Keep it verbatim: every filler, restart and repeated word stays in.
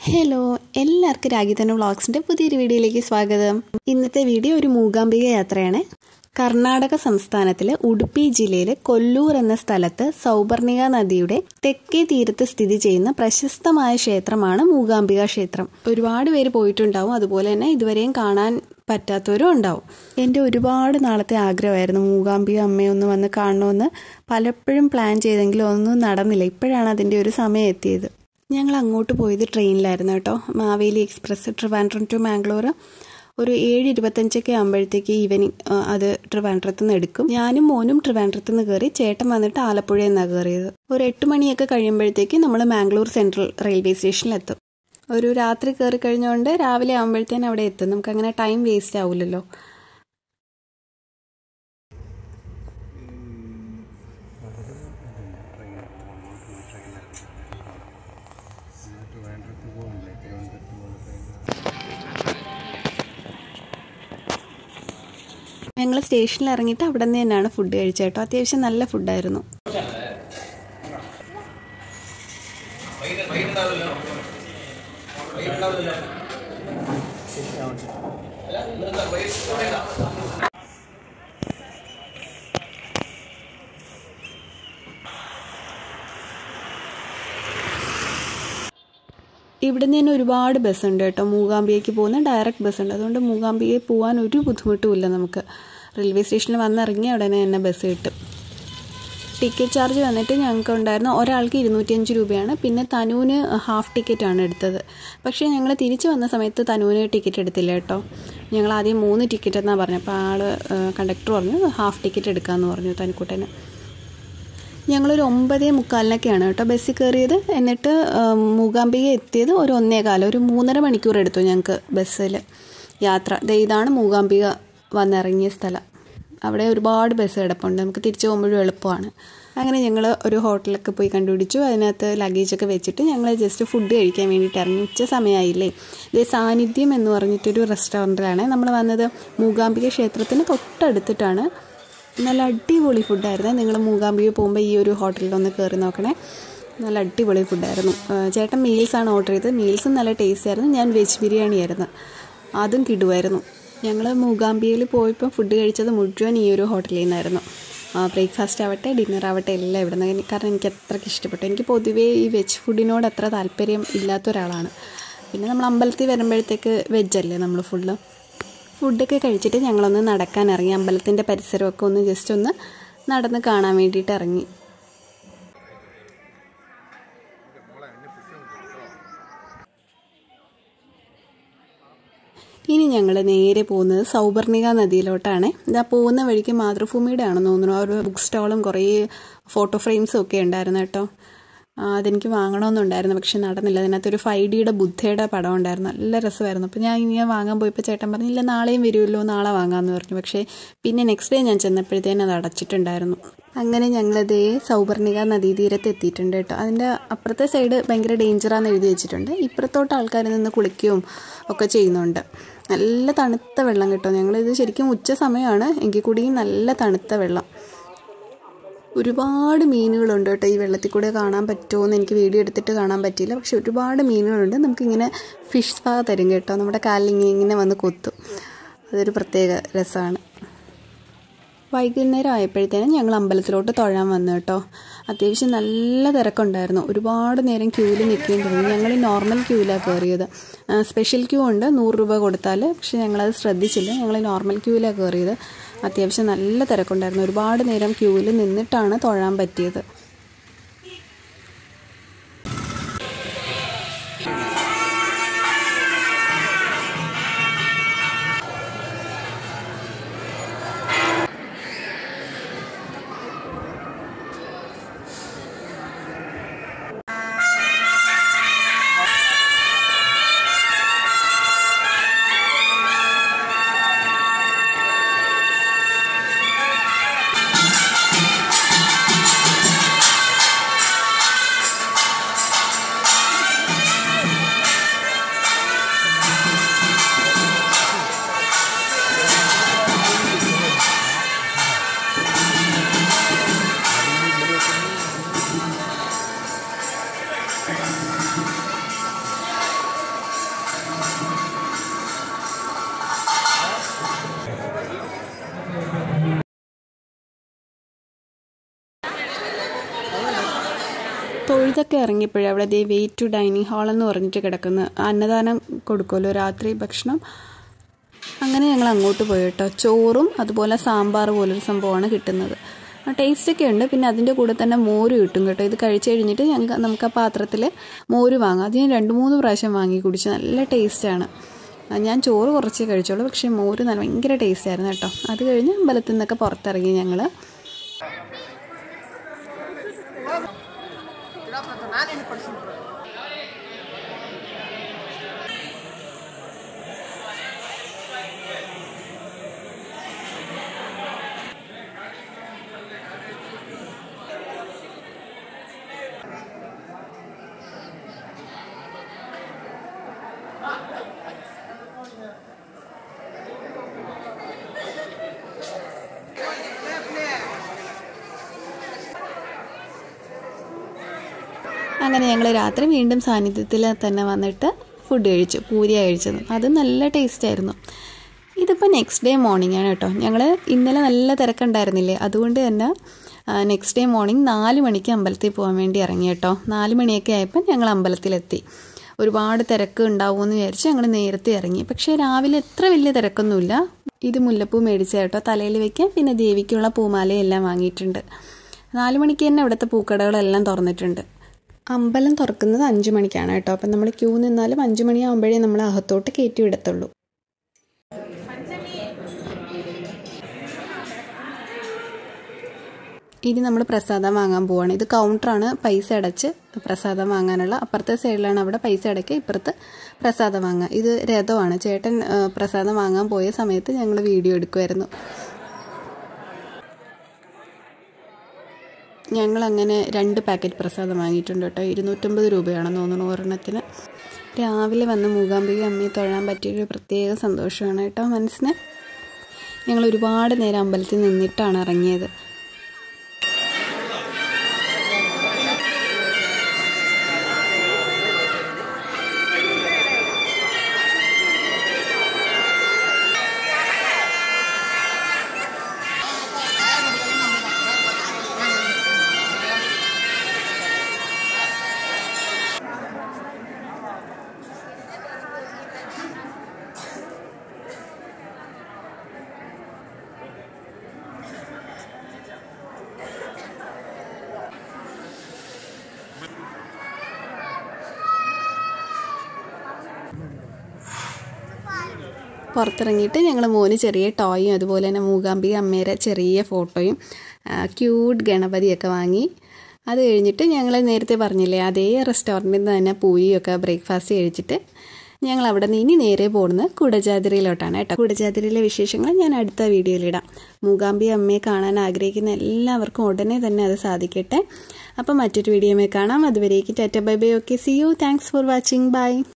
Hello, എല്ലാവർക്കും രാഗിതന വ്ളോഗ്സിൻ്റെ പുതിയൊരു വീഡിയോയിലേക്ക് സ്വാഗതം. ഇന്നത്തെ വീഡിയോ ഒരു മൂകാംബിക യാത്രയാണ്. കർണാടക സംസ്ഥാനത്തിലെ ഉടുപ്പി ജില്ലയിലെ കൊല്ലൂർ എന്ന സ്ഥലത്ത് സൗപർണിക നദിയുടെ തെക്കേ തീരത്ത് സ്ഥിതി ചെയ്യുന്ന പ്രശസ്തമായ ക്ഷേത്രമാണ് മൂകാംബിക ക്ഷേത്രം. ഒരുപാട് പേര് പോയിട്ടുണ്ടാവും, അതുപോലെ തന്നെ ഇതുവരെയും കാണാൻ പറ്റാത്തവരും ഉണ്ടാവും. എൻ്റെ ഒരുപാട് നാളത്തെ ആഗ്രഹമായിരുന്നു മൂകാംബിക അമ്മയെ ഒന്ന് വന്ന് കാണണമെന്ന്. പലപ്പോഴും പ്ലാൻ ചെയ്തെങ്കിലും ഒന്നും നടന്നില്ല. ഇപ്പോഴാണ് അതിൻ്റെ ഒരു സമയം എത്തിയത്. ഞങ്ങൾ അങ്ങോട്ട് പോയത് ട്രെയിനിലായിരുന്നു കേട്ടോ. മാവേലി എക്സ്പ്രസ് ട്രിവാൻഡ്രം ടു മാംഗ്ലൂർ ഒരു ഏഴ് ഇരുപത്തഞ്ചൊക്കെ ആകുമ്പോഴത്തേക്ക് ഈവനിങ് അത് ട്രിവാൻഡ്രത്ത് നിന്ന് എടുക്കും. ഞാനും മോനും ട്രിവാൻഡ്രത്ത് നിന്ന് കയറി, ചേട്ടൻ വന്നിട്ട് ആലപ്പുഴയിൽ നിന്നാണ് കയറിയത്. ഒരു എട്ട് മണിയൊക്കെ കഴിയുമ്പോഴത്തേക്ക് നമ്മൾ മാംഗ്ലൂർ സെൻട്രൽ റെയിൽവേ സ്റ്റേഷനിലെത്തും. ഒരു രാത്രി കയറി കഴിഞ്ഞുകൊണ്ട് രാവിലെ ആകുമ്പോഴത്തേനും അവിടെ എത്തും. നമുക്കങ്ങനെ ടൈം വേസ്റ്റ് ആവില്ലല്ലോ. ഞങ്ങൾ സ്റ്റേഷനിൽ ഇറങ്ങിയിട്ട് അവിടെ നിന്ന് തന്നെയാണ് ഫുഡ് കഴിച്ചത് കേട്ടോ. അത്യാവശ്യം നല്ല ഫുഡായിരുന്നു. ഇവിടെ നിന്ന് തന്നെ ഒരുപാട് ബസ്സുണ്ട് കേട്ടോ. മൂകാംബികയ്ക്ക് പോകുന്ന ഡയറക്റ്റ് ബസ്സുണ്ട്. അതുകൊണ്ട് മൂകാംബികയിൽ പോകാൻ ഒരു ബുദ്ധിമുട്ടുമില്ല. നമുക്ക് റെയിൽവേ സ്റ്റേഷനിൽ വന്നിറങ്ങിയ ഉടനെ തന്നെ ബസ് കിട്ടും. ടിക്കറ്റ് ചാർജ് വന്നിട്ട് ഞങ്ങൾക്ക് ഉണ്ടായിരുന്ന ഒരാൾക്ക് ഇരുന്നൂറ്റിയഞ്ച് രൂപയാണ്. പിന്നെ തനുവിന് ഹാഫ് ടിക്കറ്റാണ് എടുത്തത്. പക്ഷേ ഞങ്ങൾ തിരിച്ചു വന്ന സമയത്ത് തനുവിന് ടിക്കറ്റ് എടുത്തില്ല കേട്ടോ. ഞങ്ങൾ ആദ്യം മൂന്ന് ടിക്കറ്റ് എന്നാണ് പറഞ്ഞത്. അപ്പോൾ ആൾ കണ്ടക്ടർ പറഞ്ഞു ഹാഫ് ടിക്കറ്റ് എടുക്കാമെന്ന് പറഞ്ഞു തനിക്കുട്ടന്. ഞങ്ങളൊരു ഒമ്പതേ മുക്കാലിനൊക്കെയാണ് കേട്ടോ ബസ്സിൽ കയറിയത്. എന്നിട്ട് മൂകാംബിക എത്തിയത് ഒരു ഒന്നേ കാലം ഒരു മൂന്നര മണിക്കൂർ എടുത്തു ഞങ്ങൾക്ക് ബസ്സിൽ യാത്ര. ഇതാണ് മൂകാംബിക വന്നിറങ്ങിയ സ്ഥലം. അവിടെ ഒരുപാട് ബസ് കിടപ്പുണ്ട്. നമുക്ക് തിരിച്ചു പോകുമ്പോഴും എളുപ്പമാണ്. അങ്ങനെ ഞങ്ങൾ ഒരു ഹോട്ടലൊക്കെ പോയി കണ്ടുപിടിച്ചു. അതിനകത്ത് ലഗേജൊക്കെ വെച്ചിട്ട് ഞങ്ങൾ ജസ്റ്റ് ഫുഡ് കഴിക്കാൻ വേണ്ടിയിട്ട് ഇറങ്ങി. ഉച്ച സമയമായില്ലേ. ഇത് സാന്നിധ്യം എന്ന് പറഞ്ഞിട്ടൊരു റെസ്റ്റോറൻറ്റിലാണ് നമ്മൾ വന്നത്. മൂകാംബിക ക്ഷേത്രത്തിന് തൊട്ടടുത്തിട്ടാണ്. നല്ല അടിപൊളി ഫുഡായിരുന്നു. നിങ്ങൾ മൂകാംബിക പോകുമ്പോൾ ഈ ഒരു ഹോട്ടലിലൊന്ന് കയറി നോക്കണേ. നല്ല അടിപൊളി ഫുഡായിരുന്നു. ചേട്ടൻ മീൽസാണ് ഓർഡർ ചെയ്തത്. മീൽസും നല്ല ടേസ്റ്റ് ആയിരുന്നു. ഞാൻ വെജ് ബിരിയാണി ആയിരുന്നു, അതും കിടുവായിരുന്നു. ഞങ്ങൾ മൂകാംബികയിൽ പോയപ്പോൾ ഫുഡ് കഴിച്ചത് മുഴുവൻ ഈ ഒരു ഹോട്ടലിൽ നിന്നായിരുന്നു. ബ്രേക്ക്ഫാസ്റ്റ് ആവട്ടെ ഡിന്നർ ആവട്ടെ എല്ലാം ഇവിടെ നിന്ന്. കാരണം എനിക്ക് അത്രയ്ക്ക് ഇഷ്ടപ്പെട്ടു. എനിക്ക് പൊതുവേ ഈ വെജ് ഫുഡിനോട് അത്ര താല്പര്യം ഇല്ലാത്ത ഒരാളാണ്. പിന്നെ നമ്മൾ അമ്പലത്തിൽ വരുമ്പോഴത്തേക്ക് വെജല്ലേ നമ്മൾ ഫുള്ള്. ഫുഡൊക്കെ കഴിച്ചിട്ട് ഞങ്ങളൊന്ന് നടക്കാൻ ഇറങ്ങി. അമ്പലത്തിൻ്റെ പരിസരമൊക്കെ ഒന്ന് ജസ്റ്റ് ഒന്ന് നടന്ന് കാണാൻ വേണ്ടിയിട്ട് ഇറങ്ങി. ഇനി ഞങ്ങൾ നേരെ പോകുന്നത് സൗപർണിക നദിയിലോട്ടാണ്. ഇതാ പോകുന്ന വഴിക്ക് മാതൃഭൂമിയുടെ ആണെന്ന് തോന്നുന്നു. ഒരു ബുക്ക് സ്റ്റാളും കുറേ ഫോട്ടോ ഫ്രെയിംസും ഒക്കെ ഉണ്ടായിരുന്നു കേട്ടോ. അതെനിക്ക് വാങ്ങണമെന്നുണ്ടായിരുന്നു, പക്ഷെ നടന്നില്ല. അതിനകത്തൊരു ഫൈവ് ഡിയുടെ ബുദ്ധയുടെ പടം ഉണ്ടായിരുന്നു. നല്ല രസമായിരുന്നു. അപ്പോൾ ഞാൻ ഇങ്ങനെ വാങ്ങാൻ പോയപ്പോൾ ചേട്ടൻ പറഞ്ഞില്ല നാളെയും വരുമല്ലോ, നാളെ വാങ്ങാമെന്ന് പറഞ്ഞു. പക്ഷേ പിന്നെ നെക്സ്റ്റ് ഡേ ഞാൻ ചെന്നപ്പോഴത്തേനും അത് അടച്ചിട്ടുണ്ടായിരുന്നു. അങ്ങനെ ഞങ്ങളതേ സൗപർണിക നദീതീരത്ത് എത്തിയിട്ടുണ്ട് കേട്ടോ. അതിൻ്റെ അപ്പുറത്തെ സൈഡ് ഭയങ്കര ഡേഞ്ചറാന്ന് എഴുതി വെച്ചിട്ടുണ്ട്. ഇപ്പുറത്തോട്ട് ആൾക്കാർ നിന്ന് കുളിക്കുകയും ഒക്കെ ചെയ്യുന്നുണ്ട്. നല്ല തണുത്ത വെള്ളം കേട്ടോ. ഞങ്ങളിത് ശരിക്കും ഉച്ച സമയമാണ്, എങ്കിൽ കൂടിയും നല്ല തണുത്ത വെള്ളം. ഒരുപാട് മീനുകളുണ്ട് കേട്ടോ. ഈ വെള്ളത്തിൽ കൂടെ കാണാൻ പറ്റുമോ എന്ന് എനിക്ക് വീഡിയോ എടുത്തിട്ട് കാണാൻ പറ്റിയില്ല. പക്ഷെ ഒരുപാട് മീനുകളുണ്ട്. നമുക്കിങ്ങനെ ഫിഷ് സ്പാ തരും കേട്ടോ. നമ്മുടെ കാലിൽ ഇങ്ങനെ ഇങ്ങനെ വന്ന് കൊത്തും. അതൊരു പ്രത്യേക രസമാണ്. വൈകുന്നേരം ആയപ്പോഴത്തേനും ഞങ്ങൾ അമ്പലത്തിലോട്ട് തൊഴാൻ വന്നു കേട്ടോ. അത്യാവശ്യം നല്ല തിരക്കുണ്ടായിരുന്നു. ഒരുപാട് നേരം ക്യൂവിൽ നിൽക്കുകയും തോന്നി. ഞങ്ങൾ നോർമൽ ക്യൂവിലാണ് കയറിയത്. സ്പെഷ്യൽ ക്യൂ ഉണ്ട് നൂറ് രൂപ കൊടുത്താൽ. പക്ഷെ ഞങ്ങളത് ശ്രദ്ധിച്ചില്ല. ഞങ്ങൾ നോർമൽ ക്യൂവിലാണ് കയറിയത്. അത്യാവശ്യം നല്ല തിരക്കുണ്ടായിരുന്നു. ഒരുപാട് നേരം ക്യൂവിൽ നിന്നിട്ടാണ് തൊഴാൻ പറ്റിയത്. അതൊക്കെ ഇറങ്ങിയപ്പോഴേ അവിടെ ദേ വെയിറ്റ് ടു ഡൈനിങ് ഹാൾ എന്ന് പറഞ്ഞിട്ട് കിടക്കുന്ന അന്നദാനം കൊടുക്കുമല്ലോ രാത്രി ഭക്ഷണം. അങ്ങനെ ഞങ്ങൾ അങ്ങോട്ട് പോയി കേട്ടോ. ചോറും അതുപോലെ സാമ്പാർ പോലൊരു സംഭവമാണ് കിട്ടുന്നത്. ടേസ്റ്റൊക്കെ ഉണ്ട്. പിന്നെ അതിൻ്റെ കൂടെ തന്നെ മോര് കിട്ടും കേട്ടോ. ഇത് കഴിച്ച് കഴിഞ്ഞിട്ട് ഞങ്ങൾക്ക് നമുക്ക് ആ പാത്രത്തിൽ മോര് വാങ്ങാം. അത് ഞാൻ രണ്ട് മൂന്ന് പ്രാവശ്യം വാങ്ങി കുടിച്ചു. നല്ല ടേസ്റ്റാണ്. ഞാൻ ചോറ് കുറച്ചേ കഴിച്ചോളൂ, പക്ഷേ മോര് നല്ല ഭയങ്കര ടേസ്റ്റായിരുന്നു കേട്ടോ. അത് കഴിഞ്ഞ് അമ്പലത്തിൽ നിന്നൊക്കെ പുറത്തിറങ്ങി ഞങ്ങൾ. അങ്ങനെ ഞങ്ങൾ രാത്രി വീണ്ടും സാന്നിധ്യത്തിൽ തന്നെ വന്നിട്ട് ഫുഡ് കഴിച്ചു. പൂരിയാണ് കഴിച്ചത്. അത് നല്ല ടേസ്റ്റായിരുന്നു. ഇതിപ്പോൾ നെക്സ്റ്റ് ഡേ മോർണിംഗ് ആണ് കേട്ടോ. ഞങ്ങൾ ഇന്നലെ നല്ല തിരക്കുണ്ടായിരുന്നില്ലേ, അതുകൊണ്ട് തന്നെ നെക്സ്റ്റ് ഡേ മോർണിംഗ് നാല് മണിക്ക് അമ്പലത്തിൽ പോകാൻ വേണ്ടി ഇറങ്ങി കേട്ടോ. നാല് മണിയൊക്കെ ആയപ്പോൾ ഞങ്ങൾ അമ്പലത്തിലെത്തി. ഒരുപാട് തിരക്ക് ഉണ്ടാവുമെന്ന് വിചാരിച്ച് ഞങ്ങൾ നേരത്തെ ഇറങ്ങി. പക്ഷേ രാവിലെ എത്ര വലിയ തിരക്കൊന്നുമില്ല. ഇത് മുല്ലപ്പൂ മേടിച്ച കേട്ടോ, തലയിൽ വയ്ക്കാൻ. പിന്നെ ദേവിക്കുള്ള പൂമാലയെല്ലാം വാങ്ങിയിട്ടുണ്ട്. നാല് മണിക്ക് തന്നെ ഇവിടുത്തെ പൂക്കടകളെല്ലാം തുറന്നിട്ടുണ്ട്. അമ്പലം തുറക്കുന്നത് അഞ്ച് മണിക്കാണ് കേട്ടോ. അപ്പം നമ്മൾ ക്യൂ നിന്നാലും അഞ്ച് മണിയാകുമ്പോഴേ നമ്മൾ അകത്തോട്ട് കയറ്റി വിടത്തുള്ളൂ. ഇനി നമ്മൾ പ്രസാദം വാങ്ങാൻ പോവാണ്. ഇത് കൗണ്ടറാണ്, പൈസ അടച്ച് പ്രസാദം വാങ്ങാനുള്ള. അപ്പുറത്തെ സൈഡിലാണ് അവിടെ പൈസ അടയ്ക്കുക, ഇപ്പുറത്ത് പ്രസാദം വാങ്ങുക. ഇത് രഥമാണ്. ചേട്ടൻ പ്രസാദം വാങ്ങാൻ പോയ സമയത്ത് ഞങ്ങൾ വീഡിയോ എടുക്കുമായിരുന്നു. ഞങ്ങളങ്ങനെ രണ്ട് പാക്കറ്റ് പ്രസാദം വാങ്ങിയിട്ടുണ്ട് കേട്ടോ. ഇരുന്നൂറ്റമ്പത് രൂപയാണെന്ന് തോന്നുന്നു ഒരെണ്ണത്തിന്. രാവിലെ വന്ന് മൂകാംബിക അമ്മയെ തൊഴാൻ പറ്റിയൊരു പ്രത്യേക സന്തോഷമാണ് കേട്ടോ മനസ്സിന്. ഞങ്ങൾ ഒരുപാട് നേരം അമ്പലത്തിൽ നിന്നിട്ടാണ് ഇറങ്ങിയത്. പുറത്തിറങ്ങിയിട്ട് ഞങ്ങൾ മോന് ചെറിയ ടോയും അതുപോലെ തന്നെ മൂകാംബിക അമ്മയുടെ ചെറിയ ഫോട്ടോയും ക്യൂട്ട് ഗണപതിയൊക്കെ വാങ്ങി. അത് കഴിഞ്ഞിട്ട് ഞങ്ങൾ നേരത്തെ പറഞ്ഞില്ലേ അതേ റെസ്റ്റോറൻറ്റിൽ നിന്ന് തന്നെ പൂരിയൊക്കെ ബ്രേക്ക്ഫാസ്റ്റ് കഴിച്ചിട്ട് ഞങ്ങൾ അവിടെ നിന്ന് ഇനി നേരെ പോകുന്നത് കുടജാദ്രിയിലോട്ടാണ് കേട്ടോ. കുടജാദ്രിയിലെ വിശേഷങ്ങൾ ഞാൻ അടുത്ത വീഡിയോയിലിടാം. മൂകാംബിക അമ്മയെ കാണാൻ ആഗ്രഹിക്കുന്ന എല്ലാവർക്കും ഉടനെ തന്നെ അത് സാധിക്കട്ടെ. അപ്പം മറ്റൊരു വീഡിയോയിൽ കാണാം. അതുവരേക്ക് ടാറ്റ bye bye. Okay, see you. Thanks for watching. By.